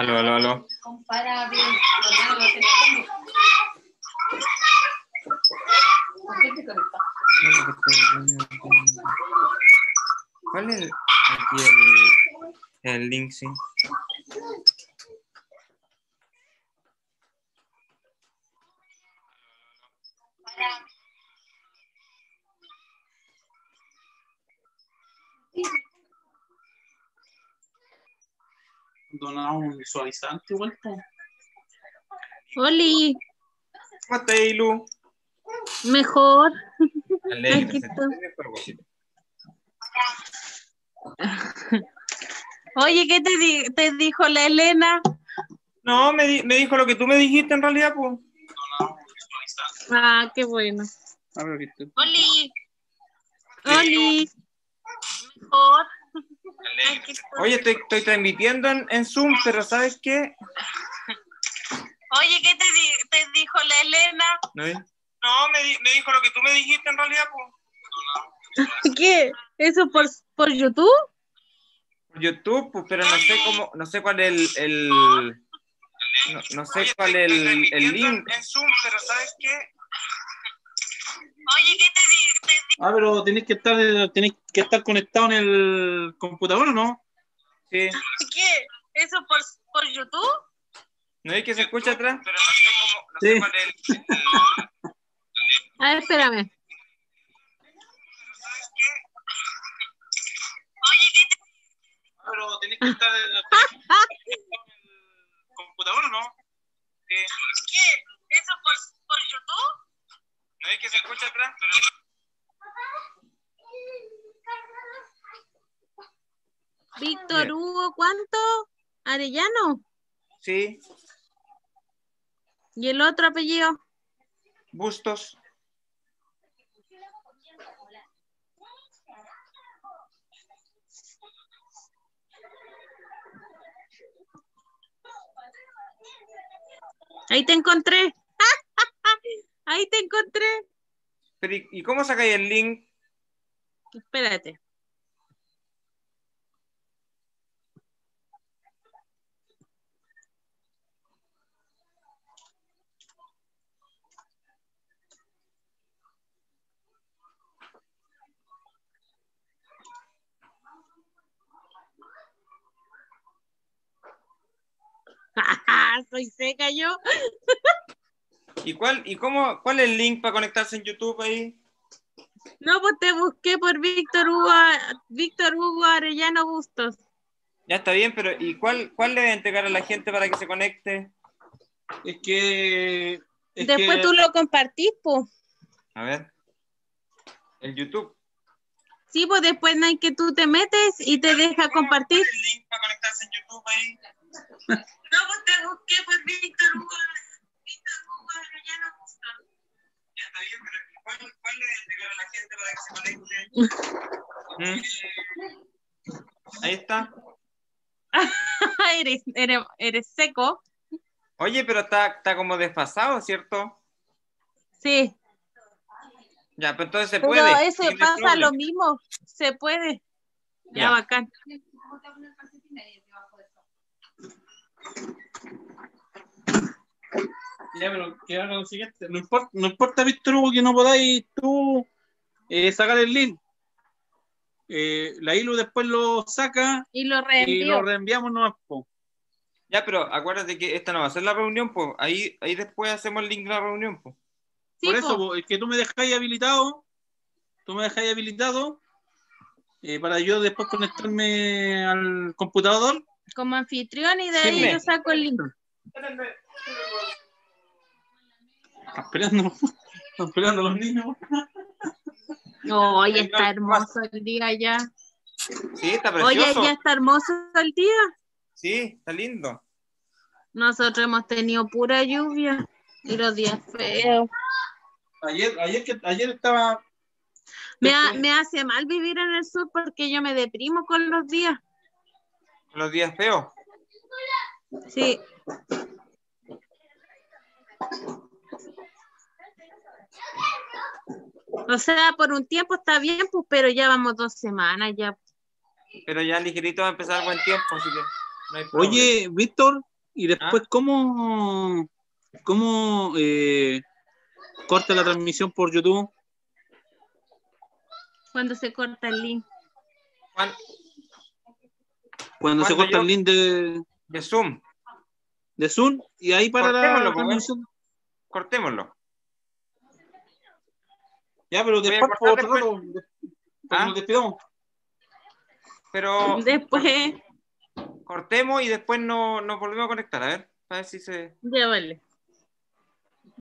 Aló, aló, aló. ¿Cuál es aquí el link? Sí. Donado un visualizante igual. Oli, ¿Cómo estás, Ilu? mejor. Alegre, Aquí se está. entiende, pero bonito. Oye, ¿qué te dijo la Elena? No, me dijo lo que tú me dijiste en realidad, pues. Donado un visualizante. Ah, qué bueno. A ver, ¿viste? Oli, Oli, mejor. Aquí está. Oye, estoy transmitiendo en Zoom, pero ¿sabes qué? Oye, ¿qué te dijo la Elena? No, me dijo lo que tú me dijiste en realidad, pues. ¿Qué? ¿Eso por YouTube? Por YouTube, pues, pero no sé cómo, no sé cuál es no sé cuál es el link. En Zoom, pero ¿sabes qué? Oye, ¿qué te dijo? Ah, pero tenés que estar conectado en el computador, ¿o no? Sí. ¿Qué? ¿Eso por YouTube? ¿No es que se escucha atrás? Pero no sé cómo, no Sí. sé cuál es A ver, espérame. Ah, pero tenés que estar conectado en el computador, ¿o no? Sí. ¿Qué? ¿Eso por YouTube? ¿No es que se escucha atrás? Víctor Bien. Hugo, ¿cuánto? Arellano. Sí, ¿Y el otro apellido? Bustos. Ahí te encontré. Ahí te encontré. Pero, ¿y cómo sacáis el link? Espérate. Soy seca yo. ¿Cuál es el link para conectarse en YouTube ahí? No, pues te busqué por Víctor Hugo Arellano Bustos. Ya está bien, pero ¿y cuál le debe entregar a la gente para que se conecte? Es que... Después tú lo compartís, pues. A ver. En YouTube. Sí, pues después no hay que tú te metes y te deja compartir. ¿Cuál es el link para conectarse en YouTube ahí? No, pues te busqué por Víctor Hugo Arellano Bustos. Ya está bien, pero ¿cuál le debe entregar a la gente para que se conecte? Ahí está. eres seco. Oye, pero está como desfasado, ¿cierto? Sí. Ya, pero entonces se Pero puede. eso Sí, no hay pasa problema. lo mismo. Se puede. Ya, Ya. bacán. Ya, pero que haga lo siguiente. No importa, Víctor Hugo, que no podáis tú sacar el link. La ILU después lo saca Y lo y reenvío. lo reenviamos nomás, po. Ya, pero acuérdate que esta no va a ser la reunión, pues. Ahí después hacemos el link de la reunión, pues. Sí, Por eso, po. po, es que tú me dejáis habilitado para yo después conectarme al computador. Como anfitrión y de Sí, ahí po. yo saco el link. Están esperando los niños. Hoy está hermoso el día ya. Sí, está Oye, precioso. ya está hermoso el día. Sí, está lindo. Nosotros hemos tenido pura lluvia y los días feos. Ayer estaba... Me hace mal vivir en el sur porque yo me deprimo con los días. Los días feos. Sí. O sea, por un tiempo está bien, pues, pero ya vamos 2 semanas ya. Pero ya ligerito va a empezar buen tiempo, así que no hay problema. Oye, Víctor, Y después, ¿cómo corta la transmisión por YouTube? Cuando se corta el link. Juan, Cuando se Cuando corta yo- el link de Zoom, de Zoom y ahí para Cortémoslo, la pues, transmisión. cortémoslo. Ya, pero Voy a después, cortar por otro rato, para que nos despidamos. Pero Después, cortemos y después nos volvemos a conectar, a ver si se... ya vale.